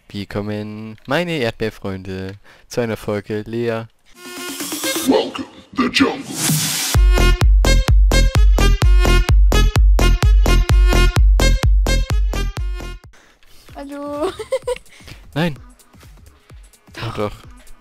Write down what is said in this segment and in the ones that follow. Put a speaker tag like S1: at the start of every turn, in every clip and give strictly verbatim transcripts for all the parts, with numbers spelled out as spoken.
S1: Willkommen, meine Erdbeerfreunde, zu einer Folge Lea.
S2: Welcome the jungle.
S3: Hallo.
S1: Nein. Ach doch.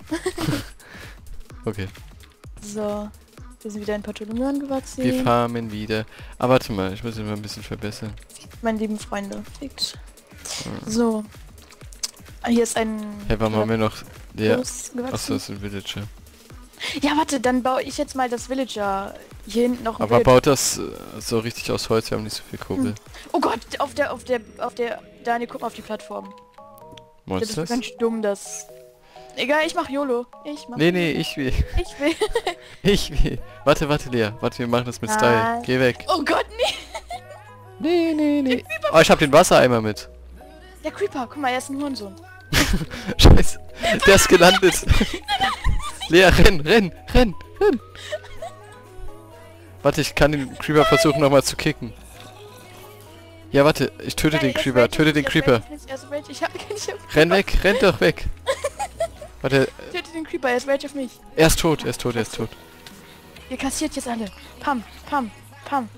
S1: Okay.
S3: So, wir sind wieder in Patolomyon gewachsen.
S1: Wir farmen wieder. Aber warte mal, ich muss ihn mal ein bisschen verbessern.
S3: Meine lieben Freunde. Fickt. So. Ah, hier ist ein...
S1: Hey, warum haben wir noch... Ja.
S3: Groß gewachsen.
S1: Achso, das ist ein Villager.
S3: Ja, warte, dann baue ich jetzt mal das Villager. Hier hinten noch ein
S1: Aber
S3: Villager.
S1: baut das äh, so richtig aus Holz, wir haben nicht so viel Kohle.
S3: Hm. Oh Gott, auf der, auf der, auf der... Daniel, guck mal auf die Plattform. Das ist
S1: Monsters?
S3: ganz dumm, das... Egal, ich mach YOLO. Ich mach
S1: Nee, nee, ich will.
S3: Ich will.
S1: Ich will. Warte, warte, Lea. Warte, wir machen das mit Style.
S3: Nein.
S1: Geh weg.
S3: Oh Gott, nee.
S1: Nee, nee, nee. Oh, ich hab den Wassereimer mit.
S3: Der Creeper, guck mal, er ist ein Hurensohn.
S1: Scheiße. Der ist gelandet. Lea, renn, renn, renn, renn. Warte, ich kann den Creeper versuchen nochmal zu kicken. Ja, warte, ich töte den
S3: Nein,
S1: Creeper,
S3: erst
S1: töte
S3: rate
S1: den
S3: ich
S1: Creeper.
S3: nicht, erst rate ich nicht, erst rate ich. Ich hab-
S1: Renn weg, renn doch weg. Warte,
S3: Töte den Creeper, er ist rage auf mich.
S1: er ist tot, er ist tot, er ist tot.
S3: Ihr kassiert jetzt alle. Pam, pam, pam.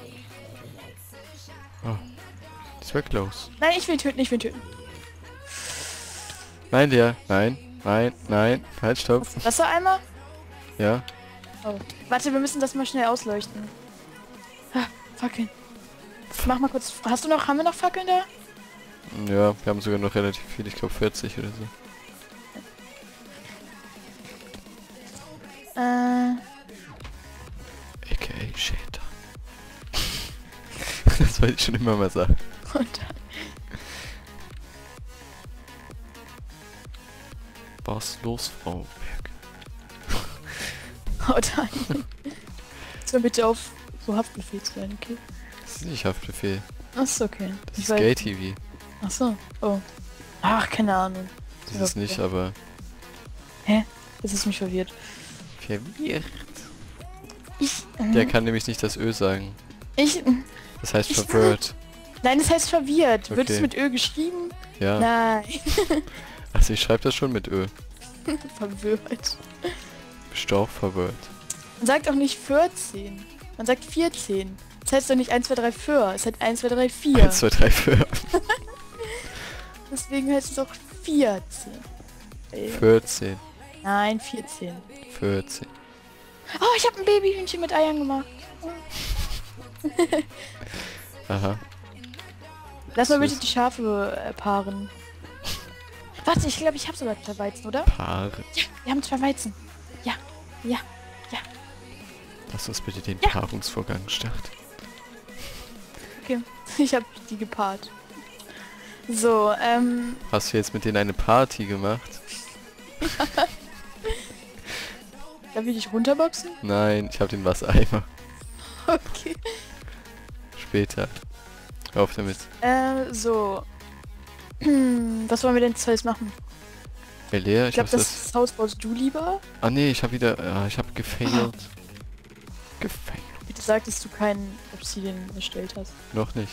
S1: Das war close.
S3: Nein, ich will ihn töten, ich will ihn töten.
S1: Nein, Lea, nein, nein, nein, halt, stopp.
S3: Wassereimer?
S1: Ja,
S3: Oh. Warte, wir müssen das mal schnell ausleuchten. Ah, Fackeln. Mach mal kurz. Hast du noch, haben wir noch Fackeln da?
S1: ja, wir haben sogar noch relativ viel, ich glaube vierzig oder so.
S3: Äh,
S1: A K A Shader. Das wollte ich schon immer mal sagen.
S3: und dann.
S1: Was los, Frau Berg?
S3: Oh nein. So bitte auf so Haftbefehl zu sein, okay?
S1: Das ist nicht Haftbefehl.
S3: Achso, okay.
S1: Das
S3: Ich
S1: ist
S3: weiß-
S1: Gay-T V.
S3: Achso. Oh. Ach, keine Ahnung.
S1: Das ist nicht, aber...
S3: Das ist mich verwirrt.
S1: Verwirrt.
S3: Ich.
S1: Der
S3: äh,
S1: kann nämlich nicht das Ö sagen.
S3: Ich.
S1: Das heißt
S3: Ich-
S1: verwirrt.
S3: Nein, das heißt verwirrt. Wird es
S1: Okay.
S3: mit Ö geschrieben?
S1: Ja.
S3: Nein.
S1: Also ich schreibe das schon mit Ö.
S3: Verwirrt.
S1: Bist du auch verwirrt?
S3: Man sagt auch nicht vierzehn. Man sagt vierzehn. Das heißt doch nicht eins, zwei, drei, vier. Es heißt eins, zwei, drei, vier.
S1: eins, zwei, drei, vier.
S3: Deswegen heißt es auch vierzehn. Äh,
S1: vierzehn.
S3: Nein, vierzehn.
S1: vierzehn.
S3: Oh, ich habe ein Babyhühnchen mit Eiern gemacht.
S1: Aha.
S3: Lass mal bitte
S1: Süß.
S3: die Schafe äh, paaren. Warte, ich glaube, ich habe sogar zwei Weizen, oder?
S1: Paare.
S3: Ja, wir haben zwei Weizen. Ja, ja.
S1: Lass uns bitte den
S3: Ja.
S1: Paarungsvorgang starten.
S3: Okay. Ich habe die gepaart. So, ähm...
S1: Hast du jetzt mit denen eine Party gemacht?
S3: Darf ich dich runterboxen?
S1: Nein, ich habe den Wassereimer.
S3: Okay.
S1: Später. Hör auf damit.
S3: Äh, so. Was wollen wir denn zuerst machen?
S1: Hey Lea,
S3: Ich
S1: ich,
S3: glaube,
S1: hab
S3: das,
S1: das...
S3: Haus baust du lieber.
S1: Ah nee, ich habe wieder... Ja, ich habe gefailt. Gefailt.
S3: Bitte sag, dass du keinen Obsidian erstellt hast.
S1: Noch nicht.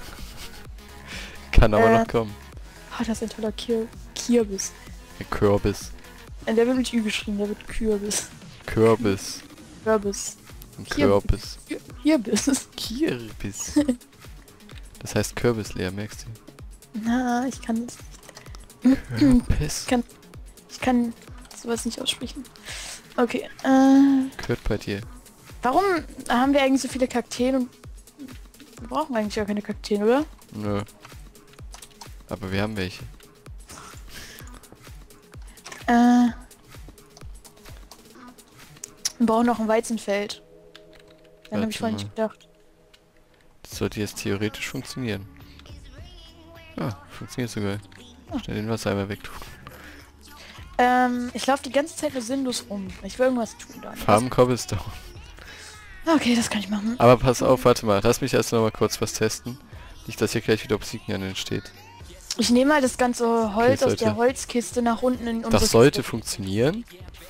S1: Kann aber
S3: Äh.
S1: noch kommen.
S3: Ah, das ist ein toller Kir Kürbis.
S1: Der Kürbis.
S3: Äh, Der wird mit Ü geschrieben, der wird Kürbis.
S1: Kürbis.
S3: Kürbis.
S1: Ein
S3: Kürbis.
S1: Kürbis.
S3: Kürbis.
S1: Kürbis. Das heißt Kürbis, Lea, merkst du?
S3: Na, ich kann das nicht.
S1: Kürbis.
S3: Kann- Ich kann sowas nicht aussprechen. Okay, äh...
S1: Gehört bei dir.
S3: Warum haben wir eigentlich so viele Kakteen und... Wir brauchen eigentlich gar keine Kakteen, oder?
S1: Nö. Aber wir haben welche.
S3: Äh... Wir brauchen noch ein Weizenfeld. Dann habe ich
S1: Warte
S3: vorhin
S1: mal.
S3: nicht gedacht.
S1: Das sollte jetzt theoretisch funktionieren. Ah, funktioniert sogar.
S3: Ah.
S1: Schnell den Wassereimer weg.
S3: Ähm, ich laufe die ganze Zeit nur sinnlos rum. Ich will irgendwas tun dann.
S1: Farben Cobblestone.
S3: Okay, das kann ich machen.
S1: Aber pass auf, warte mal. Lass mich erst noch mal kurz was testen. Nicht, dass hier gleich wieder Obsidian entsteht.
S3: Ich nehme mal das ganze Holz
S1: Okay,
S3: aus der
S1: sollte-
S3: Holzkiste nach unten in unsere
S1: Das sollte
S3: Kiste.
S1: funktionieren.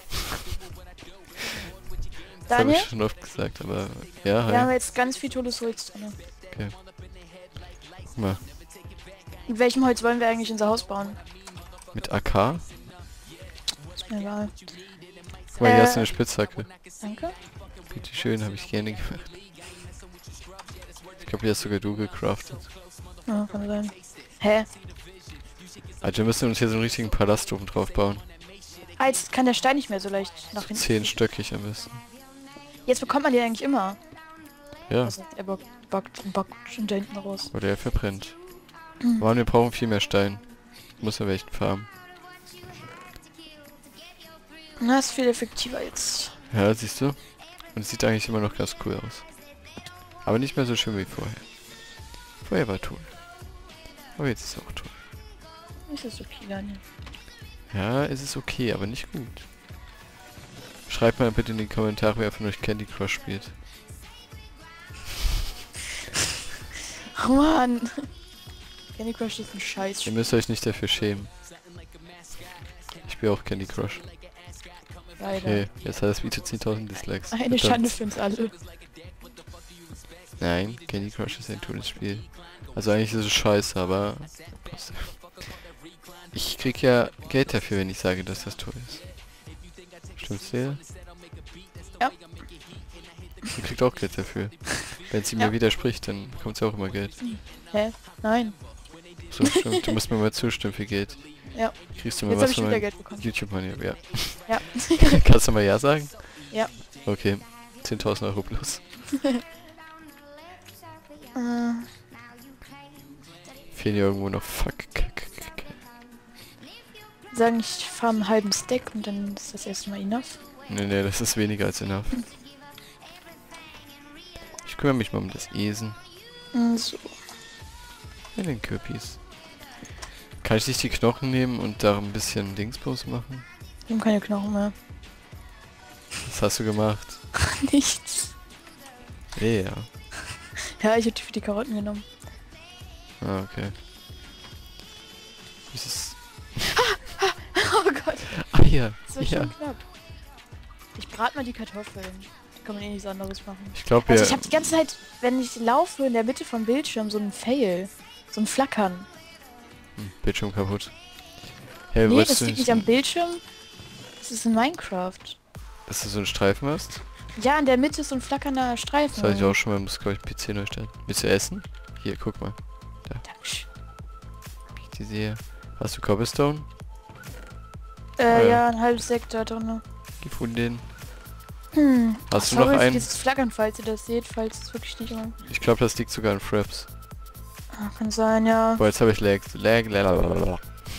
S1: Das habe
S3: Daniel,
S1: ich schon oft gesagt, aber... Ja,
S3: wir haben
S1: hi.
S3: jetzt ganz viel tolles Holz drin.
S1: Okay. Guck mal.
S3: Mit welchem Holz wollen wir eigentlich unser Haus bauen?
S1: Mit A K?
S3: Ist mir egal.
S1: Guck mal, hier
S3: Äh.
S1: hast du eine Spitzhacke.
S3: Danke.
S1: Bitte schön, habe ich gerne gemacht. Ich glaube, hier hast sogar du gecraftet.
S3: Ja, kann sein. Hä?
S1: Also wir müssen uns hier so einen richtigen Palast oben drauf bauen.
S3: Ah, jetzt kann der Stein nicht mehr so leicht nach hinten.
S1: Zehnstöckig am besten.
S3: Jetzt bekommt man die eigentlich immer.
S1: Ja,
S3: Also, er bockt, bockt, bockt schon da hinten raus.
S1: oder er verbrennt. Mann, wir brauchen viel mehr Stein. Muss aber echt farmen.
S3: Na, ist viel effektiver jetzt.
S1: Ja, siehst du? Und es sieht eigentlich immer noch ganz cool aus. Aber nicht mehr so schön wie vorher. Vorher war toll. Aber jetzt ist es auch toll.
S3: Ist das okay, Daniel?
S1: Ja, es ist okay, aber nicht gut. Schreibt mal bitte in die Kommentare, wer von euch Candy Crush spielt.
S3: Oh Mann. Candy Crush ist ein Scheiß.
S1: Ihr müsst euch nicht dafür schämen. Ich spiele auch Candy Crush.
S3: Leider.
S1: Okay, jetzt hat das Video zehntausend Dislikes.
S3: Eine
S1: Verdammt.
S3: Schande für uns alle.
S1: Nein, Candy Crush ist ein tolles Spiel. Also eigentlich ist es scheiße, aber trotzdem. Ich krieg ja Geld dafür, wenn ich sage, dass das toll ist. Stimmt's dir?
S3: Ja.
S1: Sie kriegt auch Geld dafür. Wenn sie
S3: Ja.
S1: mir widerspricht, dann bekommt sie auch immer Geld.
S3: Hä? Nein.
S1: So, stimmt. Du musst mir mal zustimmen für Geld.
S3: Ja.
S1: Kriegst du mal
S3: Jetzt habe
S1: was
S3: ich
S1: von
S3: wieder
S1: meinem
S3: Geld bekommen.
S1: YouTube-Money? Ja.
S3: Ja.
S1: Kannst du mal Ja sagen?
S3: Ja.
S1: Okay. zehntausend Euro plus.
S3: Äh,
S1: Fehlen hier irgendwo noch Fuck.
S3: sagen, ich farm einen halben Stack und dann ist das erstmal enough.
S1: Nee, nee, das ist weniger als enough. Ich kümmere mich mal um das Esen.
S3: Mm, So.
S1: Ja, den Kürbis. Kann ich nicht die Knochen nehmen und da ein bisschen Dingsbums machen?
S3: Wir haben keine Knochen mehr.
S1: Was hast du gemacht?
S3: Nichts.
S1: Eh, ja.
S3: Ja, ich hätte die für die Karotten genommen.
S1: Ah, okay. Das ist...
S3: Oh Gott.
S1: Ah, ja.
S3: Das war
S1: Ja.
S3: schon knapp. Ich brate mal die Kartoffeln. Da kann man eh nichts anderes machen.
S1: Ich glaube,
S3: Also
S1: wir...
S3: ich habe die ganze Zeit, wenn ich laufe, in der Mitte vom Bildschirm so ein Fail. So ein Flackern.
S1: Hm, Bildschirm kaputt. Hey,
S3: Nee,
S1: wolltest
S3: das
S1: du
S3: liegt nicht am Bildschirm. Das ist in Minecraft.
S1: dass du so einen Streifen hast?
S3: Ja, in der Mitte ist so ein flackernder Streifen.
S1: Das hatte ich auch schon mal, muss glaube ich P C neu starten. Willst du essen? Hier, guck mal.
S3: Dankeschön.
S1: Wie ich die sehe. Hast du Cobblestone?
S3: Äh,
S1: Ah, ja.
S3: ja, ein halbes Sektor drin.
S1: Gefunden.
S3: Hm.
S1: Hast du
S3: Sorry
S1: noch
S3: für
S1: einen?
S3: dieses Flackern, falls ihr das seht, falls es wirklich nicht immer...
S1: Ich glaube, das liegt sogar an Fraps.
S3: Ah, kann sein, ja.
S1: Boah, jetzt habe ich Lag. Lag, lag,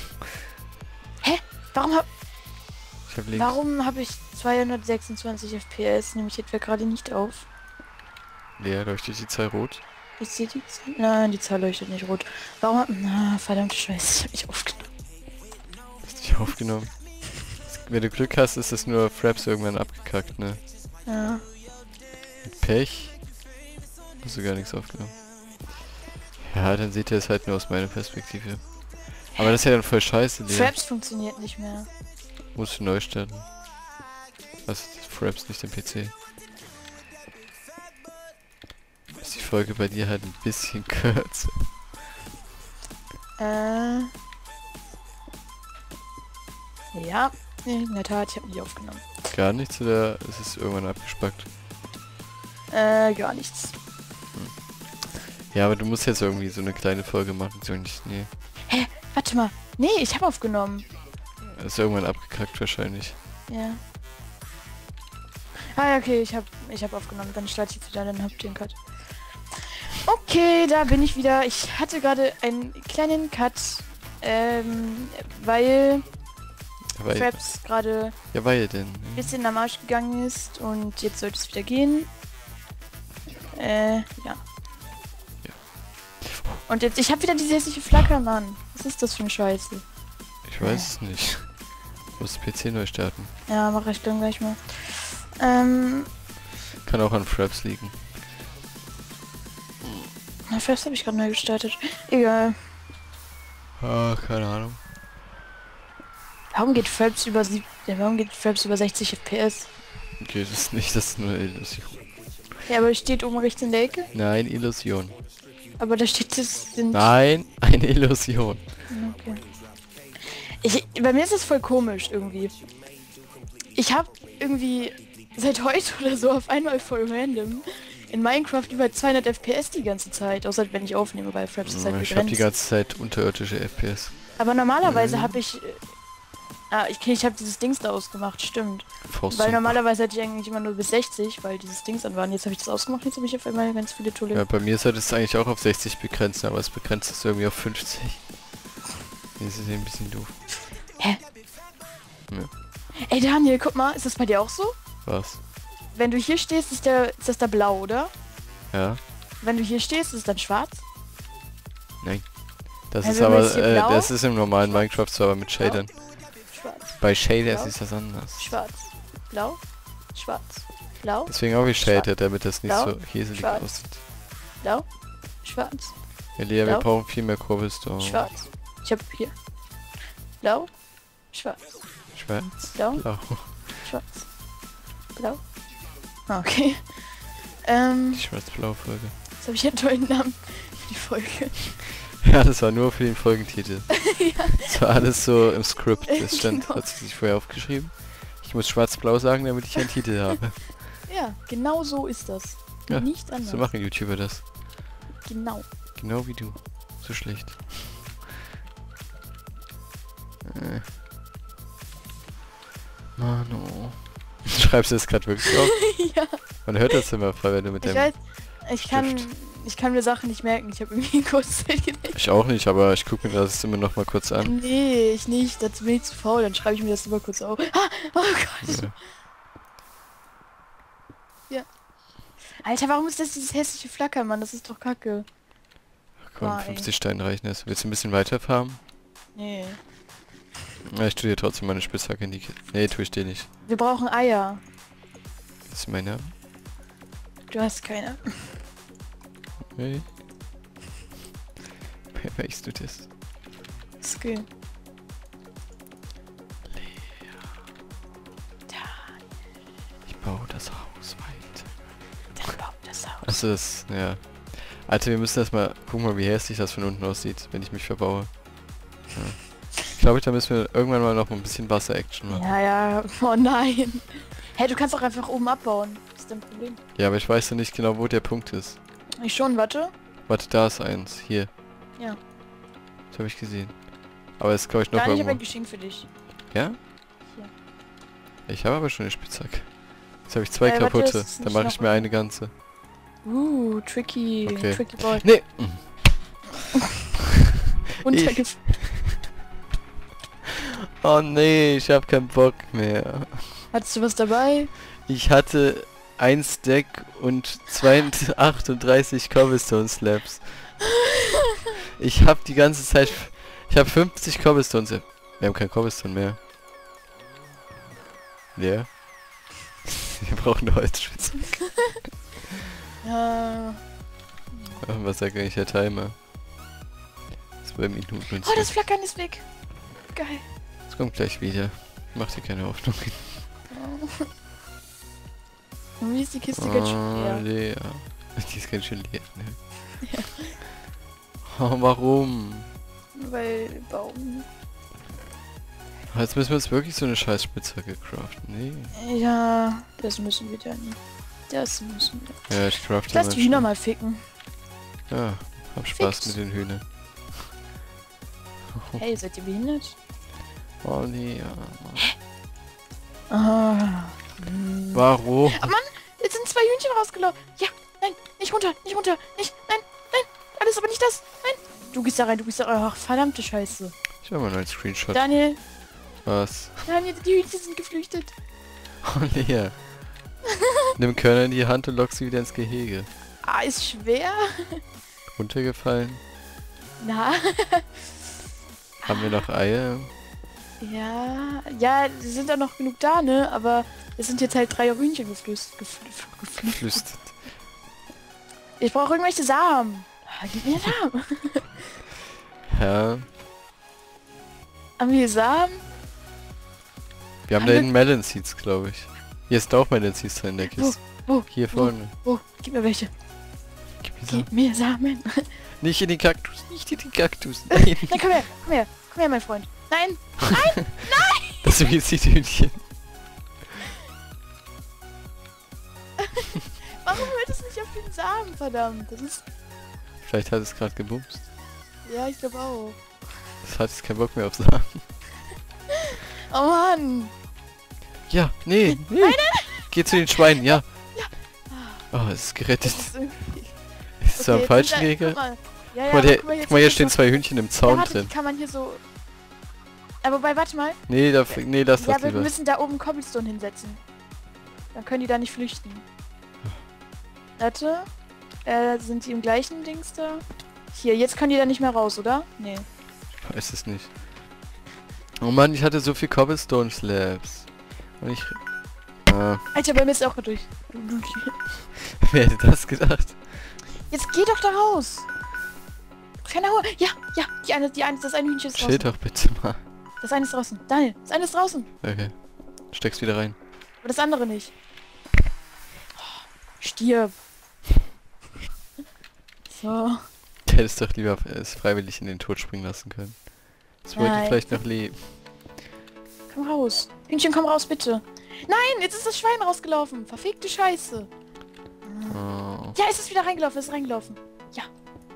S3: Warum hab,
S1: Ich hab links.
S3: warum habe ich zweihundertsechsundzwanzig F P S? Nehme ich etwa gerade nicht auf.
S1: Lea, leuchtet die Zahl rot?
S3: Ich sehe die Zahl. Nein, die Zahl leuchtet nicht rot. Warum hab... Na, verdammte Scheiße, ich habe mich aufgenommen.
S1: Hast dich aufgenommen? Wenn du Glück hast, ist es nur Fraps irgendwann abgekackt, ne?
S3: Ja.
S1: Mit Pech hast du gar nichts aufgenommen. Ja, dann seht ihr es halt nur aus meiner Perspektive. Aber das ist ja dann voll scheiße, Lea.
S3: Fraps funktioniert nicht mehr.
S1: Musst du neu starten. Also Fraps, nicht den P C. Ist die Folge bei dir halt ein bisschen kürzer.
S3: Äh... Ja, in der Tat, ich habe nicht aufgenommen.
S1: Gar nichts oder ist es irgendwann abgespackt?
S3: Äh, gar nichts.
S1: Ja, aber du musst jetzt irgendwie so eine kleine Folge machen, so nicht, nee.
S3: Hä? Warte mal. Nee, ich habe aufgenommen.
S1: Ist irgendwann abgekackt wahrscheinlich.
S3: Ja. Ah ja, okay, ich habe ich hab aufgenommen. Dann starte ich jetzt wieder, dann habt ihr einen Cut. Okay, da bin ich wieder. Ich hatte gerade einen kleinen Cut, ähm, weil
S1: Ja, weil,
S3: Fraps gerade
S1: ja, weil denn?
S3: ein bisschen am Arsch gegangen ist und jetzt sollte es wieder gehen. Äh, ja. Und jetzt, ich habe wieder diese hässliche Flacker, Mann. Was ist das für ein Scheiße?
S1: Ich weiß es nicht. Du musst P C neu starten.
S3: Ja, mache ich dann gleich mal. Ähm,
S1: Kann auch an Fraps liegen.
S3: na, Fraps habe ich gerade neu gestartet. Egal.
S1: Ah, keine Ahnung.
S3: Warum geht Fraps über sieb Warum geht Fraps über sechzig F P S?
S1: Okay, das ist nicht, das ist nur eine Illusion.
S3: Ja, aber es steht oben rechts in der Ecke.
S1: Nein, Illusion.
S3: Aber da steht es sind.
S1: Nein, eine Illusion.
S3: Okay. Ich, bei mir ist es voll komisch irgendwie. Ich habe irgendwie seit heute oder so auf einmal voll random in Minecraft über zweihundert F P S die ganze Zeit. Außer wenn ich aufnehme, weil Fraps ist halt
S1: Ich habe die
S3: begrenzt.
S1: ganze Zeit unterirdische F P S.
S3: Aber normalerweise
S1: Mhm.
S3: habe ich... Äh, ah, ich, ich habe dieses Dings da ausgemacht, stimmt.
S1: Faust
S3: Weil
S1: zum-
S3: normalerweise hatte ich eigentlich immer nur bis sechzig, weil dieses Dings an waren. Jetzt habe ich das ausgemacht, jetzt habe ich auf einmal ganz viele tolle...
S1: Ja, bei mir sollte es eigentlich auch auf sechzig begrenzen, aber es begrenzt es irgendwie auf fünfzig. Das ist ja ein bisschen doof.
S3: Hä?
S1: Ja.
S3: Ey Daniel, guck mal, ist das bei dir auch so?
S1: Was?
S3: Wenn du hier stehst, ist, der, ist das da blau, oder?
S1: Ja?
S3: Wenn du hier stehst, ist es dann schwarz?
S1: Nein. Das
S3: Also
S1: ist aber,
S3: ist hier
S1: äh,
S3: blau?
S1: das ist im normalen Minecraft so, aber mit Shadern.
S3: Schwarz.
S1: Bei Shaders
S3: Blau?
S1: ist das anders.
S3: Schwarz. Blau. Schwarz. Blau.
S1: Deswegen auch wie Shader, damit das nicht
S3: Blau?
S1: so häselig
S3: Schwarz.
S1: aussieht.
S3: Blau. Schwarz.
S1: Ja, Lea, wir
S3: Blau?
S1: brauchen viel mehr Cobblestone.
S3: Schwarz. Ich hab hier. Blau. Schwarz.
S1: Schwarz.
S3: Blau?
S1: Blau.
S3: Schwarz. Blau. Ah, okay. Ähm,
S1: Die Schwarz-Blau-Folge.
S3: jetzt habe ich einen tollen Namen für die Folge.
S1: Ja, das war nur für den Folgentitel.
S3: Ja.
S1: Das war alles so im Skript. Das stand,
S3: Genau.
S1: hat sie sich vorher aufgeschrieben. Ich muss Schwarz-Blau sagen, damit ich einen Titel habe.
S3: Ja, genau so ist das.
S1: Ja,
S3: Nicht anders.
S1: So machen YouTuber das.
S3: Genau.
S1: Genau wie du. So schlecht. Äh. Mano. Schreibst du das gerade wirklich auf?
S3: Ja,
S1: Man hört das immer voll, wenn du mit
S3: ich
S1: dem...
S3: weiß, ich kann,
S1: Stift.
S3: ich kann mir Sachen nicht merken. Ich habe irgendwie ein Kurzzeitgedächtnis.
S1: Ich auch nicht, aber ich gucke mir das immer noch mal kurz an.
S3: Nee, ich nicht. Dazu bin ich zu faul. Dann schreibe ich mir das immer kurz auf. Ah, oh Gott.
S1: Ja.
S3: Alter, warum ist das dieses hässliche Flackern, Mann? Das ist doch kacke.
S1: Komm,
S3: Nein.
S1: fünfzig Steine reichen das. Willst du ein bisschen weiter farmen?
S3: Nee.
S1: Ja, ich tue dir trotzdem meine Spitzhacke in die Kiste. Nee, tue ich dir nicht.
S3: Wir brauchen Eier.
S1: Das ist meine...
S3: Du hast keine.
S1: Nee. Wer weißt du das?
S3: Skill. Da,
S1: Ich baue das Haus weiter.
S3: dann baut das Haus.
S1: Achso, das... Ja. Alter, wir müssen erstmal... Guck mal, wie hässlich das von unten aussieht, wenn ich mich verbaue. Ja. Ich glaube, da müssen wir irgendwann mal noch ein bisschen Wasser-Action machen.
S3: Ja, ja. Oh nein. Hey, du kannst auch einfach oben abbauen. Was ist dein Problem?
S1: Ja, aber ich weiß ja nicht genau, wo der Punkt ist.
S3: Ich schon, warte.
S1: Warte, da ist eins. Hier.
S3: Ja.
S1: Das habe ich gesehen. Aber es glaube ich noch
S3: Daniel, ich habe ein
S1: irgendwo.
S3: Geschenk für dich.
S1: Ja?
S3: Ja.
S1: Ich habe aber schon eine Spitzhacke. Jetzt habe ich zwei
S3: Äh, warte,
S1: kaputte.
S3: es ist
S1: Dann
S3: nicht
S1: mache
S3: noch
S1: ich mir eine ganze.
S3: Uh, tricky.
S1: Okay.
S3: Tricky boy.
S1: Nee!
S3: Untergef
S1: Oh nee, ich habe keinen Bock mehr.
S3: Hattest du was dabei?
S1: Ich hatte ein Stack und achtunddreißig Cobblestone Slabs. Ich habe die ganze Zeit... Ich habe fünfzig Cobblestones. Wir haben kein Cobblestone mehr. Ja. Wir brauchen eine Holzspitze.
S3: Ja.
S1: Was sagt eigentlich der Timer? Zwei Minuten und
S3: Oh, das
S1: so.
S3: Flackern ist weg. Geil.
S1: Es kommt gleich wieder. Mach dir keine Hoffnung.
S3: Und wie ist die Kiste ganz schön
S1: Oh,
S3: leer?
S1: Lea. Die ist ganz schön leer, ne? Oh, warum?
S3: Weil Baum.
S1: Jetzt müssen wir uns wirklich so eine scheiß Spitzhacke craften. Nee.
S3: Ja, das müssen wir dann. Das müssen wir.
S1: Ja, ich crafte
S3: Lass
S1: mal
S3: die Hühner
S1: schnell.
S3: mal ficken.
S1: Ja, hab Spaß
S3: Fix.
S1: mit den Hühnern.
S3: Hey, seid ihr behindert?
S1: Oh, Lea.
S3: Ah. Hm.
S1: Warum?
S3: Ah, Mann, jetzt sind zwei Hühnchen rausgelaufen. Ja, nein, nicht runter, nicht runter, nicht, nein, nein, alles aber nicht das, nein. Du gehst da rein, du gehst da rein. Ach, verdammte Scheiße.
S1: Ich habe mal einen neuen Screenshot.
S3: Daniel,
S1: Was?
S3: Daniel, die Hühnchen sind geflüchtet.
S1: Oh, Lea. Nimm Körner in die Hand und lock sie wieder ins Gehege.
S3: Ah, ist schwer.
S1: Runtergefallen?
S3: Na,
S1: Haben wir noch Eier?
S3: ja, ja, die sind auch noch genug da, ne? Aber es sind jetzt halt drei Hühnchen geflüst, geflü geflüchtet.
S1: Flüstert.
S3: Ich brauche irgendwelche Samen. Ah, gib mir Samen.
S1: Ja.
S3: Haben wir Samen?
S1: Wir haben
S3: Haben
S1: da
S3: wir-
S1: hinten Melon Seeds, glaube ich. Hier ist auch Melon Seeds drin in der Kiste.
S3: Wo?
S1: Hier vorne.
S3: Oh, gib mir welche.
S1: Gib mir Samen.
S3: Gib mir Samen.
S1: Nicht in den Kaktus, nicht in den Kaktus. Nein.
S3: Nein, komm her, komm her, komm her, mein Freund. Nein!
S1: Das Suizidhühnchen.
S3: Warum hört es nicht auf den Samen, verdammt? Das ist...
S1: Vielleicht hat es gerade gebumst.
S3: Ja, ich glaube auch.
S1: Das hat jetzt keinen Bock mehr auf Samen.
S3: Oh Mann!
S1: Ja, nee, nee. Geh zu den Schweinen, ja. Oh, es ist gerettet.
S3: Das ist irgendwie...
S1: Ist es am
S3: jetzt
S1: falschen
S3: sind da-
S1: Regel?
S3: Guck mal. Ja, ja,
S1: Guck mal,
S3: aber
S1: der,
S3: guck mal, jetzt
S1: guck mal, hier
S3: ist
S1: stehen
S3: das
S1: zwei Hühnchen im
S3: so-
S1: Zaun
S3: ja, warte,
S1: drin.
S3: die kann man hier so... Aber wobei, warte mal.
S1: Nee, da, nee, lass
S3: Ja,
S1: das
S3: wir
S1: lieber.
S3: müssen da oben Cobblestone hinsetzen. Dann können die da nicht flüchten. Warte. Äh, sind die im gleichen Dings da? Hier, jetzt können die da nicht mehr raus, oder? Nee.
S1: Ich weiß es nicht. Oh Mann, ich hatte so viel Cobblestone Slabs. Und ich... Ah,
S3: Alter, bei mir ist auch durch.
S1: wer hätte das gedacht?
S3: Jetzt geh doch da raus! Keine Ruhe! Ja, ja, die eine, die eine, das eine Hühnchen ist
S1: Chill
S3: draußen.
S1: doch bitte mal.
S3: Das eine ist draußen. Daniel, das eine ist draußen.
S1: Okay. Steck's wieder rein.
S3: Aber das andere nicht. Oh, stirb. So.
S1: Der hättest doch lieber es freiwillig in den Tod springen lassen können. Das wollte
S3: Nein.
S1: vielleicht noch leben.
S3: Komm raus. Hühnchen, komm raus, bitte. Nein, jetzt ist das Schwein rausgelaufen. Verfickte Scheiße.
S1: Oh.
S3: Ja, es ist wieder reingelaufen, es ist reingelaufen. Ja.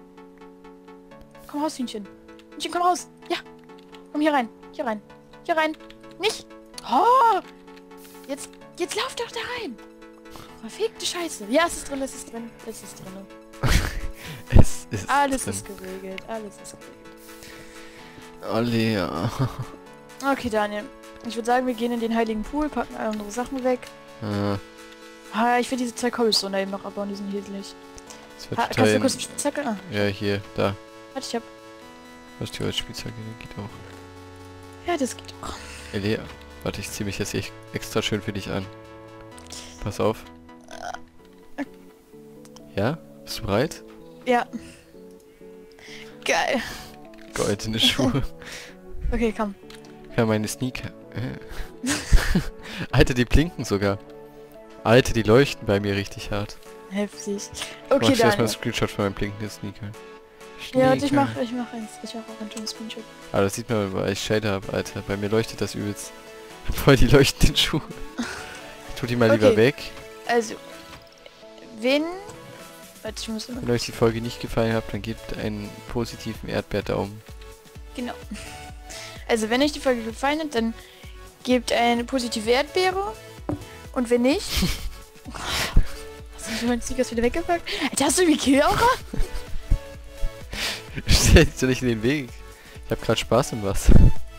S3: Komm raus, Hühnchen. Hühnchen, komm raus. Ja. Komm hier rein. Hier rein. Hier rein. Nicht. Oh. Jetzt, jetzt lauf doch da rein. Verfickte Scheiße. Ja, es ist drin, es ist drin. Es ist drin.
S1: Es ist
S3: Alles
S1: drin.
S3: ist geregelt. Alles ist geregelt.
S1: Oh, Lea.
S3: Okay, Daniel. Ich würde sagen, wir gehen in den heiligen Pool, packen all unsere Sachen weg.
S1: Ah,
S3: Ah, ich will diese zwei Cobblestone da eben noch abbauen, die sind hässlich.
S1: das wird
S3: Ah,
S1: total
S3: kannst du
S1: in-
S3: kurz eine Spitzhacke? Ah,
S1: Ja, hier, da.
S3: warte, ich hab...
S1: Was die als Spielzeug geht auch.
S3: Ja, das geht auch.
S1: Ey, Lea. Warte, ich zieh mich jetzt echt extra schön für dich an. Pass auf. Ja? Bist du bereit?
S3: Ja. Geil.
S1: Goldene Schuhe.
S3: Okay, komm.
S1: Ja, meine Sneaker. Äh. Alter, die blinken sogar. Alter, die leuchten bei mir richtig hart.
S3: Heftig.
S1: Mach
S3: Okay,
S1: ich erstmal
S3: Daniel.
S1: einen Screenshot von meinen blinkenden Sneaker.
S3: Ja, warte, ich
S1: Sneaker.
S3: mach, ich mach eins. Ich mach auch einen schönen Screenshot.
S1: Aber das sieht man, weil ich Shader habe, Alter. Bei mir leuchtet das übelst. Voll die leuchtenden Schuhe. Ich tu die mal lieber
S3: Okay.
S1: weg.
S3: Also, wenn... Warte, ich muss immer...
S1: Wenn euch die Folge nicht gefallen hat, dann gebt einen positiven Erdbeerdaumen.
S3: Genau. Also, wenn euch die Folge gefallen hat, dann gebt eine positive Erdbeere. Und wenn nicht... Hast du meinen Sneakers wieder weggepackt? Alter, hast du irgendwie Killaura?
S1: Stell dich doch nicht in den Weg. Ich hab grad Spaß im Wasser.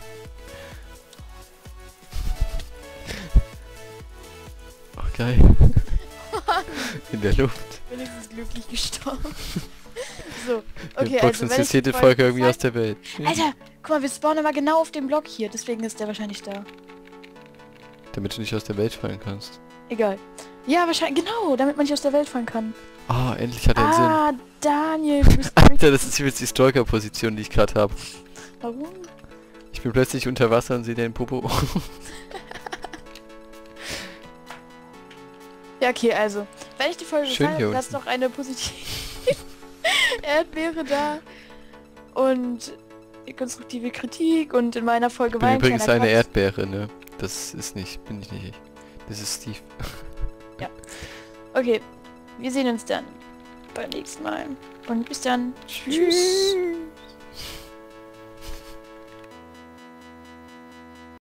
S1: Oh, geil. In der Luft.
S3: Wenigstens glücklich gestorben. So,
S1: Wir
S3: okay,
S1: boxen
S3: also
S1: uns
S3: wenn
S1: jetzt
S3: euch
S1: jede
S3: die
S1: Folge irgendwie
S3: gefallen-
S1: aus der Welt.
S3: Alter, guck mal, wir spawnen immer genau auf dem Block hier, deswegen ist der wahrscheinlich da.
S1: Damit du nicht aus der Welt fallen kannst.
S3: Egal. Ja, wahrscheinlich, genau, damit man nicht aus der Welt fallen kann.
S1: Ah, endlich hat er einen Sinn.
S3: Ah, Daniel, du bist
S1: Alter, das ist übrigens die Stalker-Position, die ich gerade habe.
S3: Warum?
S1: Ich bin plötzlich unter Wasser und sehe den Popo.
S3: Ja, okay, also, wenn ich die Folge
S1: Schön
S3: gefallen
S1: hier
S3: hat, lasst
S1: unten.
S3: doch eine positive Erdbeere da. Und konstruktive Kritik und in meiner Folge
S1: Ich bin
S3: war ein
S1: übrigens
S3: kleiner
S1: eine
S3: Quatsch.
S1: Erdbeere, ne? Das ist nicht, bin ich nicht ich. Das ist Steve.
S3: Okay, wir sehen uns dann beim nächsten Mal. Und bis dann. Tschüss.